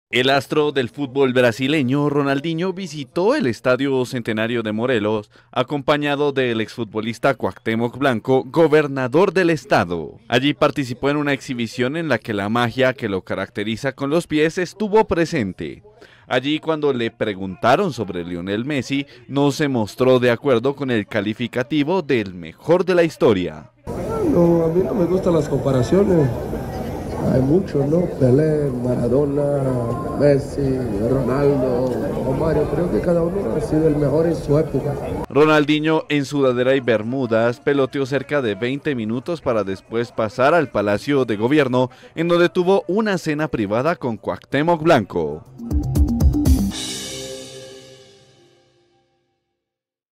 El astro del fútbol brasileño Ronaldinho visitó el Estadio Centenario de Morelos, acompañado del exfutbolista Cuauhtémoc Blanco, gobernador del estado. Allí participó en una exhibición en la que la magia que lo caracteriza con los pies estuvo presente. Allí, cuando le preguntaron sobre Lionel Messi, no se mostró de acuerdo con el calificativo del mejor de la historia. No, a mí no me gustan las comparaciones. Hay muchos, ¿no? Pelé, Maradona, Messi, Ronaldo, Mario. Creo que cada uno ha sido el mejor en su época. Ronaldinho, en sudadera y bermudas, peloteó cerca de 20 minutos para después pasar al Palacio de Gobierno, en donde tuvo una cena privada con Cuauhtémoc Blanco.